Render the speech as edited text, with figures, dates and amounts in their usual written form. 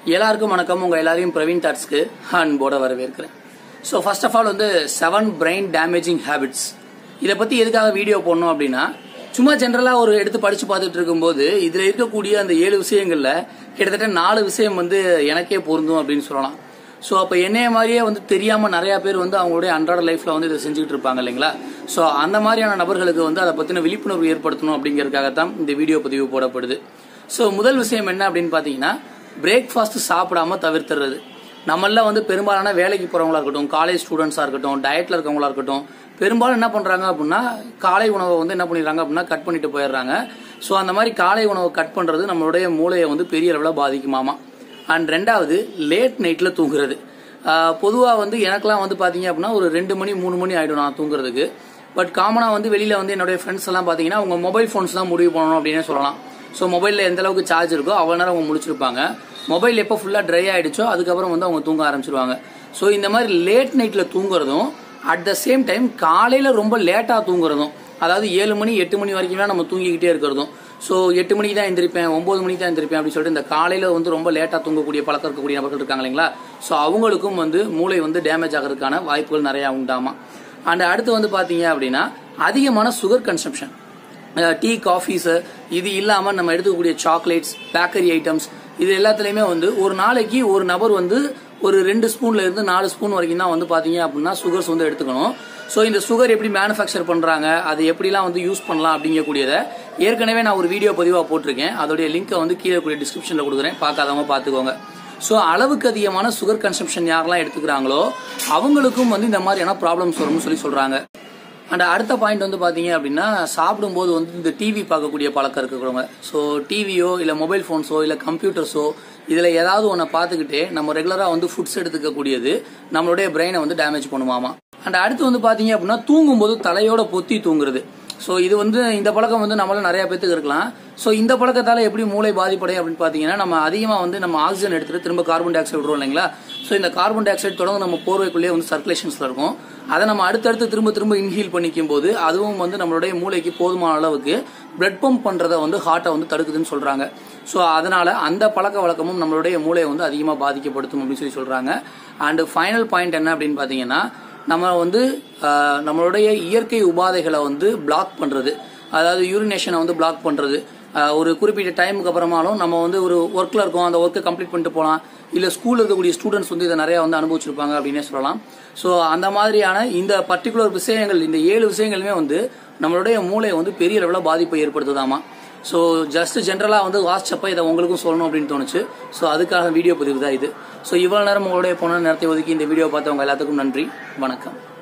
எல்லாருக்கும் வணக்கம். உங்க எல்லாரையும் பிரவீன் தாட்ஸ்க்கு அன்போட வரவேற்கிறேன். So first of all 7 brain damaging habits இதை பத்தி எதுக்காக வீடியோ போடணும் அப்படின்னா, சும்மா ஜென்ரலா ஒரு எடுத்து படிச்சு பார்த்துட்டு இருக்கும்போது இதுல இருக்கக்கூடிய அந்த 7 விஷயங்கள்ல கிட்டத்தட்ட 4 விஷயம் எனக்கே பொருந்தும் அப்படின்னு சொல்லலாம். ஸோ அப்போ என்னைய மாதிரியே தெரியாம நிறைய பேர் அவங்களுடைய அன்றாட லைஃப்ல இதை செஞ்சுட்டு இருப்பாங்க இல்லைங்களா. ஸோ அந்த மாதிரியான நபர்களுக்கு அதை பத்தின விழிப்புணர்வு ஏற்படுத்தணும் அப்படிங்கறதுக்காகத்தான் இந்த வீடியோ பதிவு போடப்படுது. ஸோ முதல் விஷயம் என்ன அப்படின்னு பாத்தீங்கன்னா, பிரேக்ஃபாஸ்ட் சாப்பிடாம தவிர்த்துறது. நம்மள பெரும்பாலான வேலைக்கு போறவங்களா இருக்கட்டும், காலேஜ் ஸ்டூடெண்ட்ஸா இருக்கட்டும், டயட்ல இருக்கவங்களா இருக்கட்டும், பெரும்பாலும் என்ன பண்றாங்க அப்படின்னா காலை உணவை என்ன பண்ணிடுறாங்க அப்படின்னா கட் பண்ணிட்டு போயிடுறாங்க. ஸோ அந்த மாதிரி காலை உணவை கட் பண்றது நம்மளுடைய மூளையை பெரிய அளவில் பாதிக்குமாமா. அண்ட் ரெண்டாவது, லேட் நைட்ல தூங்குறது. பொதுவா எனக்கெல்லாம் பாத்தீங்க அப்படின்னா ஒரு 2 மணி 3 மணி ஆயிடும் நான் தூங்குறதுக்கு. பட் காமனா வெளியில என்னுடைய ஃப்ரெண்ட்ஸ் எல்லாம் பாத்தீங்கன்னா அவங்க மொபைல் போன்ஸ் தான் முடிவு பண்ணணும் அப்படின்னு சொல்லலாம். ஸோ மொபைலில் எந்த அளவுக்கு சார்ஜ் இருக்கோ அவ்வளோ நேரம் அவங்க முடிச்சிருப்பாங்க. மொபைல் எப்போ ஃபுல்லாக ட்ரை ஆயிடுச்சோ அதுக்கப்புறம் அவங்க தூங்க ஆரம்பிச்சிருவாங்க. ஸோ இந்த மாதிரி லேட் நைட்டில் தூங்குறதும் அட் த சேம் டைம் காலையில் ரொம்ப லேட்டாக தூங்குறதும், அதாவது 7 மணி 8 மணி வரைக்கும் நம்ம தூங்கிக்கிட்டே இருக்கிறதும். ஸோ 8 மணிக்கு தான் எந்திரிப்பேன், 9 மணிக்கு தான் எந்திரிப்பேன் அப்படின்னு சொல்லிட்டு இந்த காலையில் ரொம்ப லேட்டாக தூங்கக்கூடிய பழக்கம் இருக்கக்கூடிய நபர்கள் இருக்காங்க இல்லைங்களா. ஸோ அவங்களுக்கும் மூளை டேமேஜ் ஆகிறதுக்கான வாய்ப்புகள் நிறையா உண்டாமா. அண்ட் அடுத்து பார்த்தீங்க அப்படின்னா அதிகமான சுகர் கன்சம்ஷன். டீ, காஃபீஸ் இது இல்லாம நம்ம எடுத்துக்கக்கூடிய சாக்லேட்ஸ், பேக்கரி ஐட்டம்ஸ் இது எல்லாத்துலயுமே ஒரு நாளைக்கு ஒரு நபர் ஒரு 2 ஸ்பூன்ல இருந்து 4 ஸ்பூன் வரைக்கும் தான் பாத்தீங்க அப்படின்னா சுகர்ஸ் எடுத்துக்கணும். ஸோ இந்த சுகர் எப்படி மேனுஃபேக்சர் பண்றாங்க, அதை எப்படிலாம் யூஸ் பண்ணலாம் அப்படிங்கக்கூடியதை ஏற்கனவே நான் ஒரு வீடியோ பதிவாக போட்டிருக்கேன். அதோடைய லிங்கை கீழே கூடிய டிஸ்கிரிப்ஷன்ல கொடுக்குறேன், பார்க்காதவங்க பார்த்துக்கோங்க. ஸோ அளவுக்கு அதிகமான சுகர் கன்சம்ஷன் யாரெல்லாம் எடுத்துக்கிறாங்களோ அவங்களுக்கும் இந்த மாதிரியான ப்ராப்ளம்ஸ் வரும்னு சொல்றாங்க. அண்ட் அடுத்த பாயிண்ட் பாத்தீங்க அப்படின்னா, சாப்பிடும்போது இந்த டிவி பார்க்கக்கூடிய பழக்கம் இருக்கிறவங்க. ஸோ டிவியோ இல்ல மொபைல் போன்ஸோ இல்ல கம்ப்யூட்டர்ஸோ இதுல ஏதாவது ஒன்றை பார்த்துக்கிட்டே நம்ம ரெகுலரா ஃபுட்ஸ் எடுத்துக்கக்கூடியது நம்மளுடைய பிரெயினை டேமேஜ் பண்ணுவாமா. அண்ட் அடுத்து பாத்தீங்க அப்படின்னா, தூங்கும்போது தலையோட பொத்தி தூங்குறது. ஸோ இது இந்த பழக்கம் நம்மளால நிறைய பேத்துக்கு இருக்கலாம். ஸோ இந்த பழக்கத்தால எப்படி மூளை பாதிப்படையும் அப்படின்னு பாத்தீங்கன்னா, நம்ம அதிகமா நம்ம ஆக்சிஜன் எடுத்துட்டு திரும்ப கார்பன் டை ஆக்சைடு விடுறோம் இல்லைங்களா. ஸோ இந்த கார்பன் டை ஆக்சைடு தொடர்ந்து நம்ம போர்வைக்குள்ளேயே சர்க்குலேஷன்ஸ்ல இருக்கும். அதை நம்ம அடுத்தடுத்து திரும்ப இன்ஹீல் பண்ணிக்கும் போது அதுவும் நம்மளுடைய மூளைக்கு போதுமான அளவுக்கு பிளட் பம்ப் பண்றதை ஹார்ட்டை தடுக்குதுன்னு சொல்றாங்க. ஸோ அதனால அந்த பழக்க வழக்கமும் நம்மளுடைய மூளையை அதிகமா பாதிக்கப்படுத்தும் அப்படின்னு சொல்றாங்க. அண்ட் ஃபைனல் பாயிண்ட் என்ன அப்படின்னு பாத்தீங்கன்னா, நம்ம நம்மளுடைய இயற்கை உபாதைகளை பிளாக் பண்றது, அதாவது யூரினேஷனை பிளாக் பண்றது. ஒரு குறிப்பிட்ட டைமுக்கு அப்புறமாலும் நம்ம ஒரு ஒர்க்ல இருக்கோம், அந்த ஒர்க்கை கம்ப்ளீட் பண்ணிட்டு போகலாம். இல்ல ஸ்கூல்ல இருக்கக்கூடிய ஸ்டூடெண்ட்ஸ் இதை நிறைய அனுபவிச்சிருப்பாங்க அப்படின்னே சொல்லலாம். ஸோ அந்த மாதிரியான இந்த பர்டிகுலர் விஷயங்கள், இந்த 7 விஷயங்களுமே நம்மளுடைய மூளை பெரிய அளவில் பாதிப்பை ஏற்படுத்துதாமா. ஸோ ஜஸ்ட் ஜென்ரலா வாட்ஸ்அப்பை இதை உங்களுக்கும் சொல்லணும் அப்படின்னு தோணுச்சு. ஸோ அதுக்காக வீடியோ பதிவு தான் இது. ஸோ இவ்வளவு நேரம் உங்களுடைய போன நேரத்தை ஒதுக்கி இந்த வீடியோ பார்த்தவங்க எல்லாத்துக்கும் நன்றி, வணக்கம்.